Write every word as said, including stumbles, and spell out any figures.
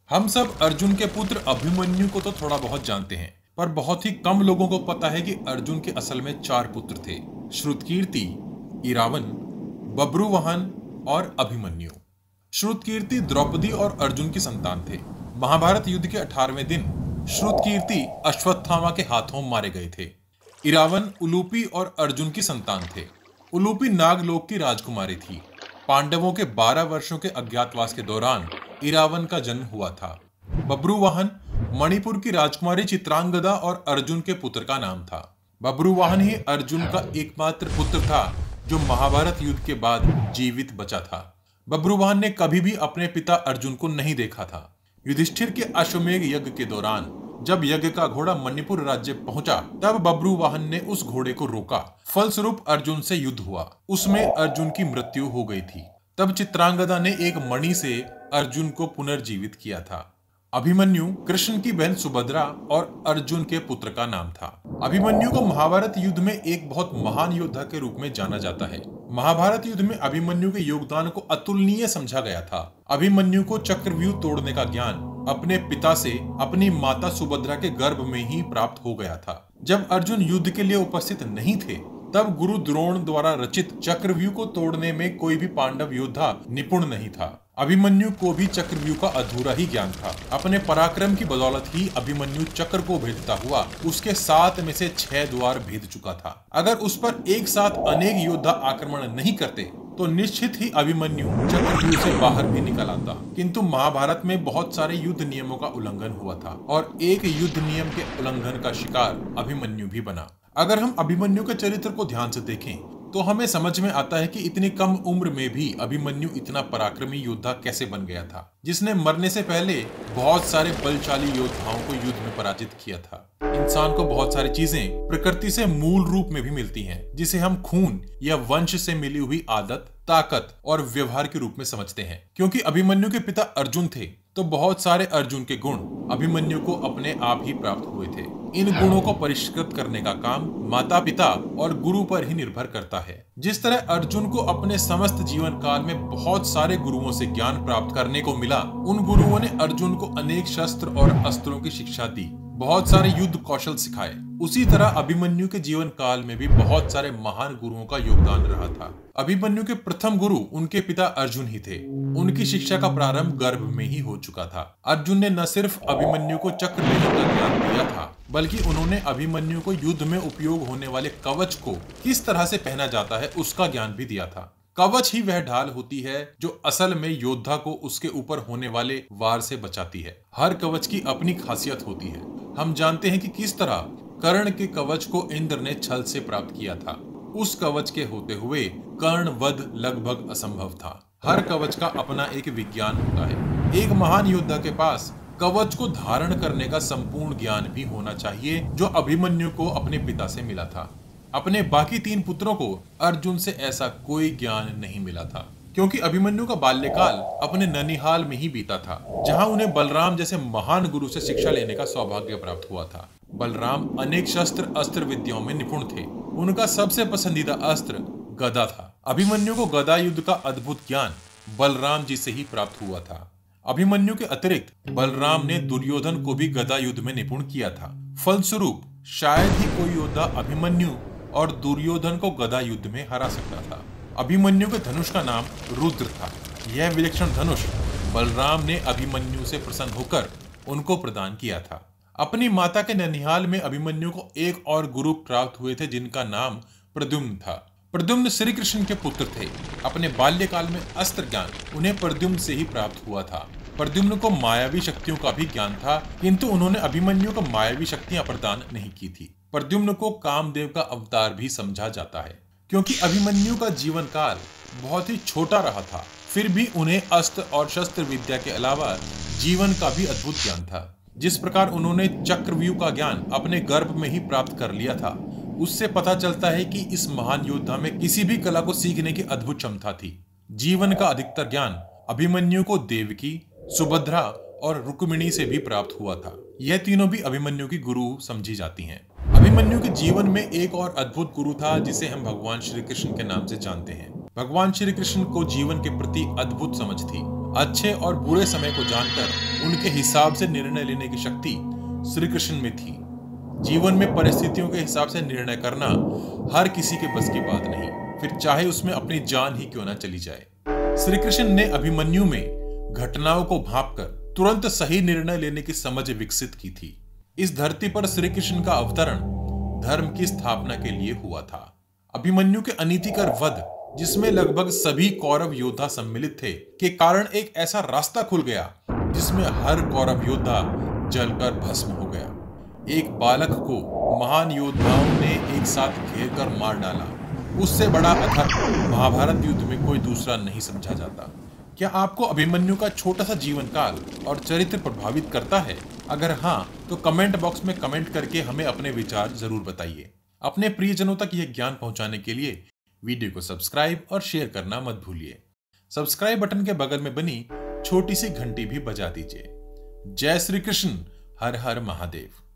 हम सब अर्जुन के पुत्र अभिमन्यु को तो थोड़ा बहुत जानते हैं, पर बहुत ही कम लोगों को पता है कि अर्जुन के असल में चार पुत्र थे। श्रुतकीर्ति, इरावन, बब्रुवाहन और अभिमन्यु। श्रुतकीर्ति द्रौपदी और अर्जुन की संतान थे। महाभारत युद्ध के अठारहवें दिन श्रुतकीर्ति अश्वत्थामा के हाथों मारे गए थे। इरावन उलूपी और अर्जुन की संतान थे। उलूपी नागलोक की राजकुमारी थी। पांडवों के बारह वर्षों के अज्ञातवास के दौरान इरावन का जन्म हुआ था। बब्रुवाहन मणिपुर की राजकुमारी चित्रांगदा और अर्जुन के पुत्र का नाम था। बब्रुवाहन ही अर्जुन का एकमात्र पुत्र था जो महाभारत युद्ध के बाद जीवित बचा था। बब्रुवाहन ने कभी भी अपने पिता अर्जुन को नहीं देखा था। युधिष्ठिर के अश्वमेध यज्ञ के दौरान जब यज्ञ का घोड़ा मणिपुर राज्य पहुंचा, तब बब्रुवाहन ने उस घोड़े को रोका। फलस्वरूप अर्जुन से युद्ध हुआ। उसमें अर्जुन की मृत्यु हो गई थी। तब चित्रांगदा ने एक मणि से अर्जुन को पुनर्जीवित किया था। अभिमन्यु कृष्ण की बहन सुभद्रा और अर्जुन के पुत्र का नाम था। अभिमन्यु को महाभारत युद्ध में एक बहुत महान योद्धा के रूप में जाना जाता है। महाभारत युद्ध में अभिमन्यु के योगदान को अतुलनीय समझा गया था। अभिमन्यु को चक्रव्यूह तोड़ने का ज्ञान अपने पिता से अपनी माता सुभद्रा के गर्भ में ही प्राप्त हो गया था। जब अर्जुन युद्ध के लिए उपस्थित नहीं थे, तब गुरु द्रोण द्वारा रचित चक्रव्यूह को तोड़ने में कोई भी पांडव योद्धा निपुण नहीं था। अभिमन्यु को भी चक्रव्यूह का अधूरा ही ज्ञान था। अपने पराक्रम की बदौलत ही अभिमन्यु चक्र को भेदता हुआ उसके सात में से छह द्वार भेद चुका था। अगर उस पर एक साथ अनेक योद्धा आक्रमण नहीं करते तो निश्चित ही अभिमन्यु चक्रव्यूह से बाहर भी निकल आता। किंतु महाभारत में बहुत सारे युद्ध नियमों का उल्लंघन हुआ था और एक युद्ध नियम के उल्लंघन का शिकार अभिमन्यु भी बना। अगर हम अभिमन्यु के चरित्र को ध्यान से देखें तो हमें समझ में आता है कि इतनी कम उम्र में भी अभिमन्यु इतना पराक्रमी योद्धा कैसे बन गया था, जिसने मरने से पहले बहुत सारे बलशाली योद्धाओं को युद्ध में पराजित किया था। इंसान को बहुत सारी चीजें प्रकृति से मूल रूप में भी मिलती हैं, जिसे हम खून या वंश से मिली हुई आदत, ताकत और व्यवहार के रूप में समझते हैं। क्योंकि अभिमन्यु के पिता अर्जुन थे, तो बहुत सारे अर्जुन के गुण अभिमन्यु को अपने आप ही प्राप्त हुए थे। इन गुणों को परिष्कृत करने का काम माता पिता और गुरु पर ही निर्भर करता है। जिस तरह अर्जुन को अपने समस्त जीवन काल में बहुत सारे गुरुओं से ज्ञान प्राप्त करने को मिला, उन गुरुओं ने अर्जुन को अनेक शस्त्र और अस्त्रों की शिक्षा दी, बहुत सारे युद्ध कौशल सिखाए। उसी तरह अभिमन्यु के जीवन काल में भी बहुत सारे महान गुरुओं का योगदान रहा था। अभिमन्यु के प्रथम गुरु उनके पिता अर्जुन ही थे। उनकी शिक्षा का प्रारंभ गर्भ में ही हो चुका था। अर्जुन ने न सिर्फ अभिमन्यु को चक्रव्यूह का ज्ञान दिया था, बल्कि उन्होंने अभिमन्यु को युद्ध में उपयोग होने वाले कवच को किस तरह से पहना जाता है उसका ज्ञान भी दिया था। कवच ही वह ढाल होती है जो असल में योद्धा को उसके ऊपर होने वाले वार से बचाती है। हर कवच की अपनी खासियत होती है। हम जानते हैं कि किस तरह कर्ण के कवच को इंद्र ने छल से प्राप्त किया था। उस कवच के होते हुए कर्ण वध लगभग असंभव था। हर कवच का अपना एक विज्ञान होता है। एक महान योद्धा के पास कवच को धारण करने का संपूर्ण ज्ञान भी होना चाहिए, जो अभिमन्यु को अपने पिता से मिला था। अपने बाकी तीन पुत्रों को अर्जुन से ऐसा कोई ज्ञान नहीं मिला था, क्योंकि अभिमन्यु का बाल्यकाल अपने ननिहाल में ही बीता था, जहां उन्हें बलराम जैसे महान गुरु से शिक्षा लेने का सौभाग्य प्राप्त हुआ था। बलराम अनेक शस्त्र अस्त्र विद्याओं में निपुण थे। उनका सबसे पसंदीदा अस्त्र गदा था। अभिमन्यु को गदा युद्ध का अद्भुत ज्ञान बलराम जी से ही प्राप्त हुआ था। अभिमन्यु के अतिरिक्त बलराम ने दुर्योधन को भी गदा युद्ध में निपुण किया था। फलस्वरूप शायद ही कोई योद्धा अभिमन्यु और दुर्योधन को गदा युद्ध में हरा सकता था। अभिमन्यु के धनुष का नाम रुद्र था। यह विलक्षण धनुष बलराम ने अभिमन्यु से प्रसन्न होकर उनको प्रदान किया था। अपनी माता के ननिहाल में अभिमन्यु को एक और गुरु प्राप्त हुए थे, जिनका नाम प्रद्युम्न था। प्रद्युम्न श्री कृष्ण के पुत्र थे। अपने बाल्यकाल में अस्त्र ज्ञान उन्हें प्रद्युम्न से ही प्राप्त हुआ था। प्रद्युम्न को मायावी शक्तियों का भी ज्ञान था, किंतु उन्होंने अभिमन्यु को मायावी शक्तियां प्रदान नहीं की थी। प्रद्युम्न को कामदेव का अवतार भी समझा जाता है, क्योंकि अभिमन्यु का जीवन काल बहुत ही छोटा रहा था। फिर भी उन्हें अस्त्र और शस्त्र विद्या के अलावा जीवन का भी अद्भुत ज्ञान था। जिस प्रकार उन्होंने चक्रव्यूह का ज्ञान अपने गर्भ में ही प्राप्त कर लिया था, उससे पता चलता है कि इस महान योद्धा में किसी भी कला को सीखने की अद्भुत क्षमता थी। जीवन का अधिकतर ज्ञान अभिमन्यु को देवकी, सुभद्रा और रुक्मिणी से भी प्राप्त हुआ था। यह तीनों भी अभिमन्यु की गुरु समझी जाती हैं। अभिमन्यु के जीवन में एक और अद्भुत गुरु था, जिसे हम भगवान श्री कृष्ण के नाम से जानते हैं। भगवान श्री कृष्ण को जीवन के प्रति अद्भुत समझ थी। अच्छे और बुरे समय को जानकर उनके हिसाब से निर्णय लेने की शक्ति श्री कृष्ण में थी। जीवन में परिस्थितियों के हिसाब से निर्णय करना हर किसी के बस की बात नहीं, फिर चाहे उसमें अपनी जान ही क्यों ना चली जाए। श्री कृष्ण ने अभिमन्यु में घटनाओं को भांपकर तुरंत सही निर्णय लेने की समझ विकसित की थी। इस धरती पर श्री कृष्ण का अवतरण धर्म की स्थापना के लिए हुआ था। अभिमन्यु के अनीतिकर वध, जिसमें लगभग सभी कौरव योद्धा सम्मिलित थे, के कारण एक ऐसा रास्ता खुल गया जिसमें हर कौरव योद्धा जलकर भस्म हो गया। एक बालक को महान योद्धाओं ने एक साथ घेर कर मार डाला। उससे बड़ा अधर्म महाभारत युद्ध में कोई दूसरा नहीं समझा जाता। क्या आपको अभिमन्यु का छोटा सा जीवन काल और चरित्र प्रभावित करता है? अगर हाँ, तो कमेंट बॉक्स में कमेंट करके हमें अपने विचार जरूर बताइए। अपने प्रियजनों तक यह ज्ञान पहुंचाने के लिए वीडियो को सब्सक्राइब और शेयर करना मत भूलिए। सब्सक्राइब बटन के बगल में बनी छोटी सी घंटी भी बजा दीजिए। जय श्री कृष्ण, हर हर महादेव।